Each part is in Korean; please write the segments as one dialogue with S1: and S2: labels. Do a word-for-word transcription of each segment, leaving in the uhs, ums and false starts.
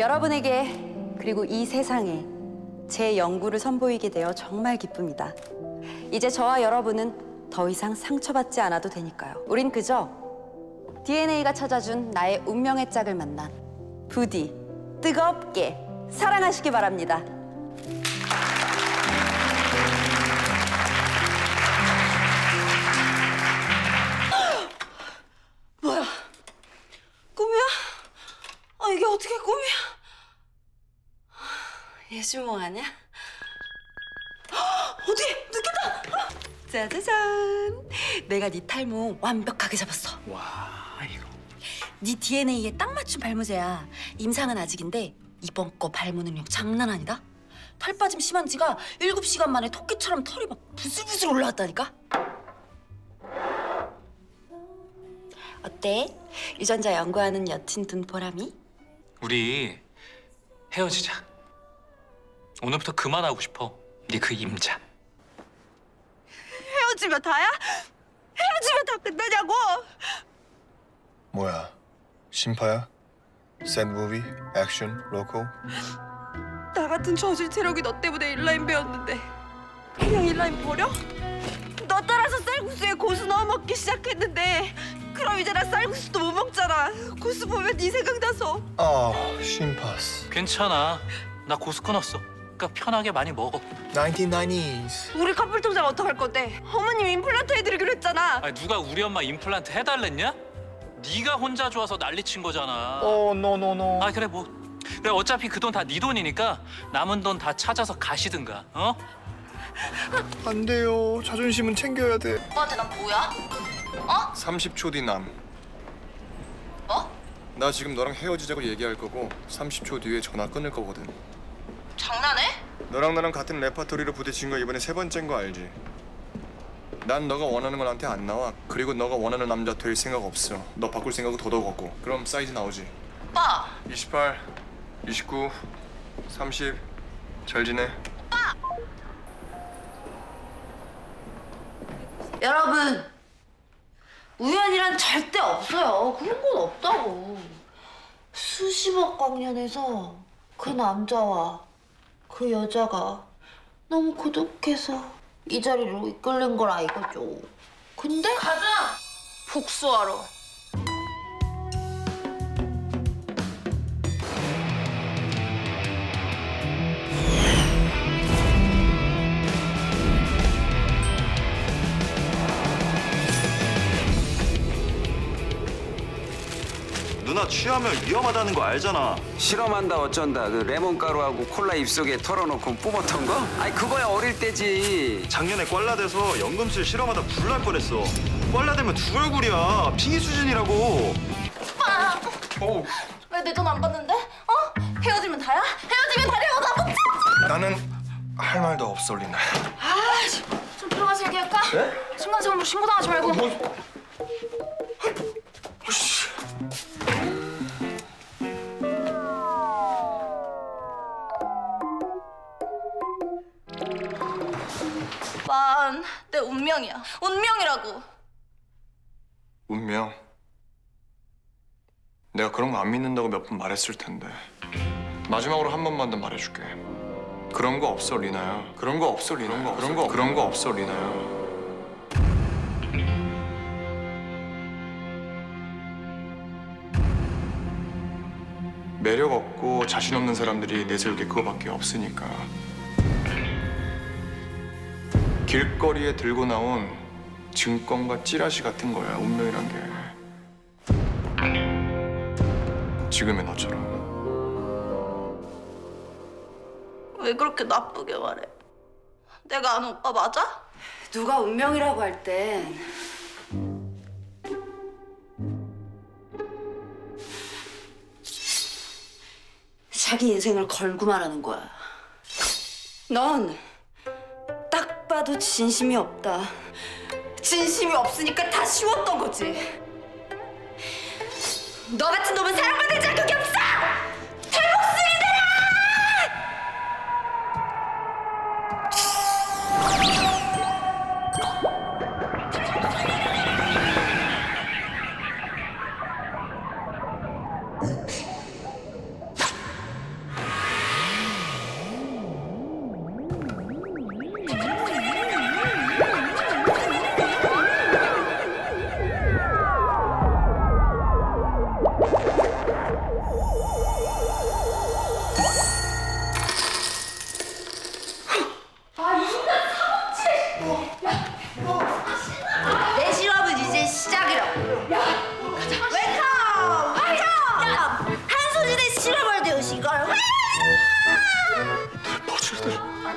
S1: 여러분에게 그리고 이 세상에 제 연구를 선보이게 되어 정말 기쁩니다. 이제 저와 여러분은 더 이상 상처받지 않아도 되니까요. 우린 그저 디엔에이가 찾아준 나의 운명의 짝을 만나 부디 뜨겁게 사랑하시기 바랍니다.
S2: 뭐야? 꿈이야? 아, 이게 어떻게 꿈이야? 예술몽 아니야? 어디? 느꼈다! 짜자잔! 내가 네 탈모 완벽하게 잡았어.
S3: 와, 이거.
S1: 네 디엔에이에 딱 맞춘 발무제야. 임상은 아직인데 이번 거 발무 능력 장난 아니다. 털 빠짐 심한 지가 일곱 시간 만에 토끼처럼 털이 막 부슬부슬 올라왔다니까? 어때? 유전자 연구하는 여친 둔보람이?
S3: 우리 헤어지자. 오늘부터 그만하고 싶어. 네 그 임자.
S2: 헤어지면 다야? 헤어지면 다 끝나냐고!
S4: 뭐야? 심파야? 샌 무비? 액션? 로코?
S2: 나 같은 저질 체력이 너 때문에 인라인 배웠는데 그냥 인라인 버려? 너 따라서 쌀국수에 고수 넣어 먹기 시작했는데 그럼 이제 나 쌀국수도 못 먹잖아. 고수 보면 네 생각나서.
S4: 아, 심파스.
S3: 괜찮아. 나 고수 끊었어. 그러니까 편하게 많이 먹어.
S4: 나인틴나이니즈.
S2: 우리 커플 통장 어떡할 건데? 어머님 임플란트 해드리기로 했잖아.
S3: 아니, 누가 우리 엄마 임플란트 해달랬냐? 네가 혼자 좋아서 난리친 거잖아.
S4: 오, 노노노.
S3: 아 그래 뭐 그래 어차피 그 돈 다 네 돈이니까 남은 돈 다 찾아서 가시든가. 어?
S4: 안 돼요. 자존심은 챙겨야 돼.
S2: 오빠한테 난 뭐야? 어?
S4: 삼십 초 뒤 남.
S2: 뭐?
S4: 나 지금 너랑 헤어지자고 얘기할 거고 삼십 초 뒤에 전화 끊을 거거든.
S2: 장난해?
S4: 너랑 나랑 같은 레파토리로 부딪힌 거 이번에 세 번째인 거 알지? 난 너가 원하는 건 나한테 안 나와. 그리고 너가 원하는 남자 될 생각 없어. 너 바꿀 생각은 더더욱 없고. 그럼 사이즈 나오지?
S2: 오빠!
S4: 이십팔, 이십구, 삼십. 잘 지내?
S2: 오빠! 여러분! 우연이란 절대 없어요. 그런 건 없다고. 수십억 광년에서 그 남자와 그 여자가 너무 고독해서 이 자리로 이끌린 거라 이거죠. 근데 가자! 복수하러.
S5: 누나 취하면 위험하다는 거 알잖아.
S6: 실험한다 어쩐다 그 레몬가루하고 콜라 입속에 털어놓고 뿜었던 거? 아니 그거야 어릴 때지.
S5: 작년에 꽐라돼서 연금술 실험하다 불날 뻔했어. 꽐라되면 두 얼굴이야. 핑이 수준이라고.
S2: 오빠!
S4: 오.
S2: 왜 내 돈 안 받는데? 어? 헤어지면 다야? 헤어지면 다냐고 나 못 참아!
S4: 나는 할 말도 없어, 리나.
S2: 아, 좀 들어가서 얘기할까? 네? 순간적으로 신고당하지 말고.
S4: 어, 뭐... 씨.
S2: 오빠, 내 운명이야. 운명이라고.
S4: 운명? 내가 그런 거 안 믿는다고 몇 번 말했을 텐데 마지막으로 한 번만 더 말해줄게. 그런 거 없어, 리나야. 그런 거 없어, 리나. 그런 거 그런 거 그런 거 없어, 리나야. 매력 없고 자신 없는 사람들이 내세울 게 그거밖에 없으니까. 길거리에 들고 나온 증권과 찌라시 같은 거야, 운명이란 게. 지금의 너처럼.
S2: 왜 그렇게 나쁘게 말해? 내가 아는 오빠 맞아?
S1: 누가 운명이라고 할 땐 자기 인생을 걸고 말하는 거야. 넌 딱 봐도 진심이 없다. 진심이 없으니까 다 쉬웠던 거지. 너 같은 놈은 사랑받을 자격이 없어! 탈북수이들아!
S2: 지가 왜?
S4: 퍼즐들.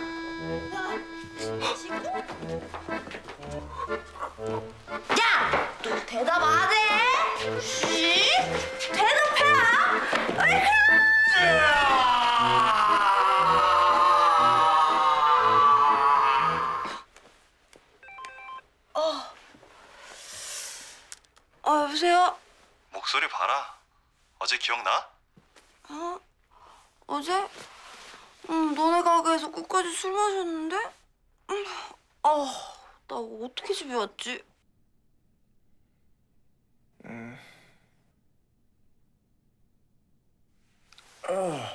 S2: 야! 너 대답 안 해? 씨? 대답해! 어이구! 어. 어, 여보세요?
S5: 목소리 봐라. 어제 기억나?
S2: 어? 어제? 응, 너네 가게에서 끝까지 술 마셨는데? 음, 아, 나 어떻게 집에 왔지?
S4: 음. 아.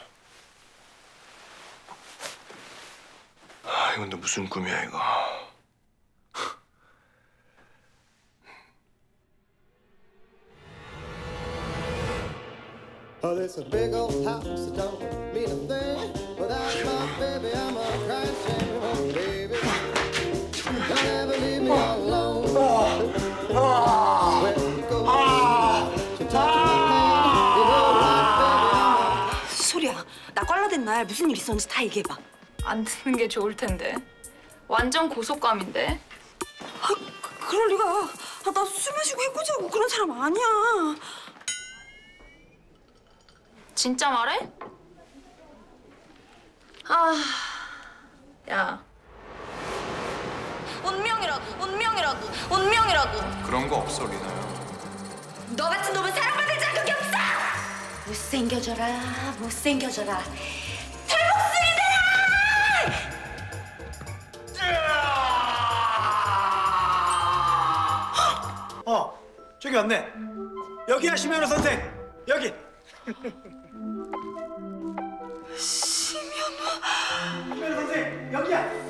S4: 아, 이건 또 무슨 꿈이야 이거.
S7: Oh, this a big old house that don't mean a thing without my baby. I'm a crying shame, oh baby. Don't ever leave me all alone. Where you go, she touches my hand. You know what, baby?
S2: 소리야, 나 꽐라된 날 무슨 일 있었는지 다 얘기해봐.
S8: 안 듣는 게 좋을 텐데. 완전 고속감인데.
S2: 아, 그, 그럴 리가. 아, 나 술 마시고 해코지하고 그런 사람 아니야.
S8: 진짜 말해? 아, 야.
S2: 운명이라고, 운명이라고, 운명이라고.
S4: 그런 거 없어 리나야.
S2: 너 같은 놈은 사랑받을 자격이 없어! 못생겨져라, 못생겨져라.
S9: 어, 저기 왔네. 여기야, 심현우 선생. 여기. 심현우. 심현우 선생, 여기야.